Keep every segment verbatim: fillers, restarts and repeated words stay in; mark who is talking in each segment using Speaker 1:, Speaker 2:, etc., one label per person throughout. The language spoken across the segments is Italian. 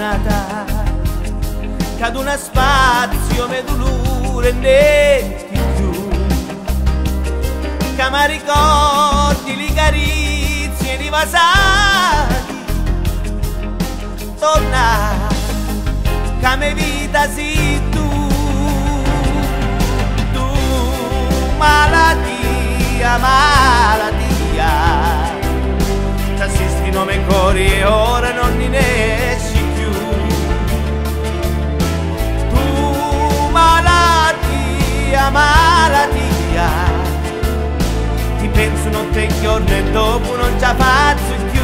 Speaker 1: giornata che ad uno spazio me dolore ne più, che mi ricordi le carizie di vasari, torna che me vita si tu, tu malattia, malattia, ti assisti nome cori e ora non ne esci più, tu malattia, malattia, ti penso notte e giorno e dopo non ci faccio più,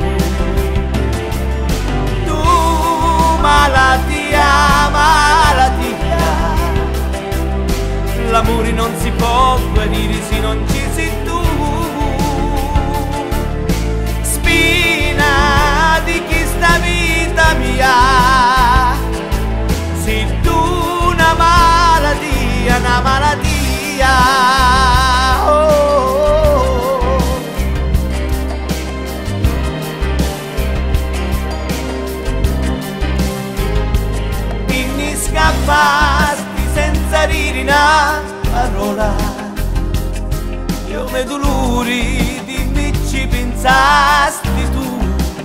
Speaker 1: tu malattia, malattia, l'amore non si può guarire se non ci sei tu, spina di chi sta vita mia, sei tu una malattia, una malattia, oh, oh, oh. Inni scappasti senza dire una parola, io me dolori dimmi ci pensasti tu,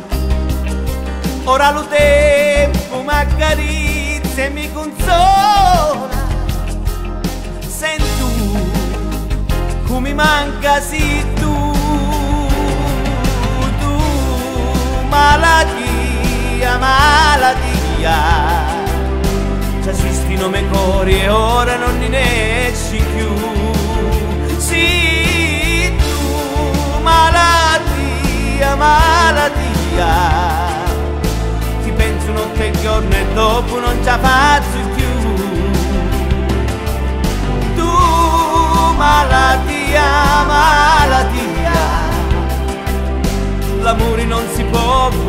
Speaker 1: ora lo tempo mi accarizza e mi consola, sento come manca sì tu, tu malattia, malattia, ci assisti nome cori e ora non ne esci più, sì tu malattia, malattia, ti penso notte e giorno e dopo non ci faccio più, tu malattia, malattia, l'amore non si può